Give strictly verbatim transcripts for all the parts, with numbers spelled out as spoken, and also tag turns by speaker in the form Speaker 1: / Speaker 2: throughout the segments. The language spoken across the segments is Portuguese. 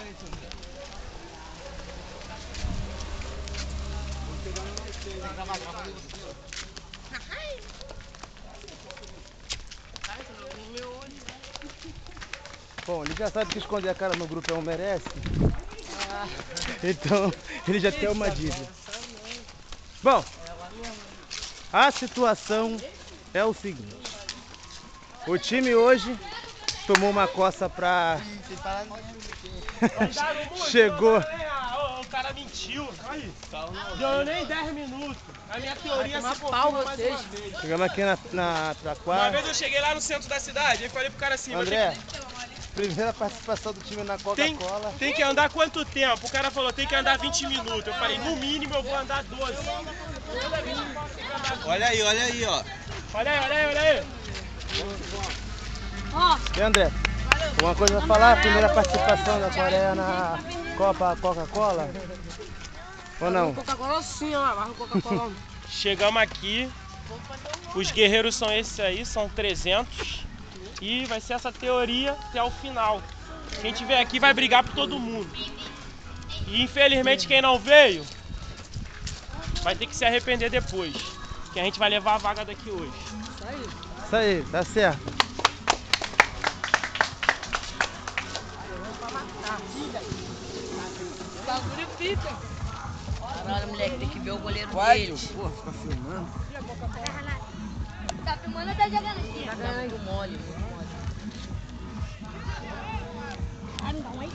Speaker 1: Bom, ele já sabe que esconder a cara no grupo é um merece. Então, ele já tem uma dívida. Bom, a situação é o seguinte. O time hoje tomou uma coça pra... Chegou...
Speaker 2: O cara mentiu. Deu nem dez minutos. A minha teoria se confirma mais uma vez.
Speaker 1: Chegamos aqui na, na pra quadra.
Speaker 2: Uma vez eu cheguei lá no centro da cidade, aí falei pro cara assim...
Speaker 1: André, primeira participação do time na Coca-Cola.
Speaker 2: Tem, tem que andar quanto tempo? O cara falou, tem que andar vinte minutos. Eu falei, no mínimo eu vou andar doze.
Speaker 3: Olha aí, olha aí, ó.
Speaker 2: Olha aí, olha aí, olha aí.
Speaker 1: E André, alguma coisa pra falar? Primeira participação da Coreia na Copa Coca-Cola? Ou não?
Speaker 4: Coca-Cola sim, ó. Vai Coca-Cola.
Speaker 2: Chegamos aqui. Os guerreiros são esses aí, são trezentos. E vai ser essa teoria até o final. Quem tiver aqui vai brigar por todo mundo. E infelizmente quem não veio vai ter que se arrepender depois. Que a gente vai levar a vaga daqui hoje.
Speaker 4: Isso aí.
Speaker 1: Isso aí, tá certo.
Speaker 4: Bagulho fita.
Speaker 5: Caralho, moleque, tem que ver o goleiro
Speaker 3: Vai,
Speaker 5: dele.
Speaker 3: pô, fica filmando.
Speaker 6: Tá filmando ou tá jogando aqui?
Speaker 5: Tá ganhando mole, mole.
Speaker 6: Ah, me dá um aí.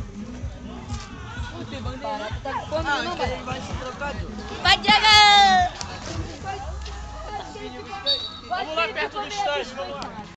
Speaker 4: Tem bandeira.
Speaker 6: Tá com fome,
Speaker 5: Ah,
Speaker 6: não,
Speaker 5: então
Speaker 6: vai?
Speaker 5: ele vai se trocar, Jô.
Speaker 6: Vai, Diego!
Speaker 2: Vamos lá perto do estande, vamos lá.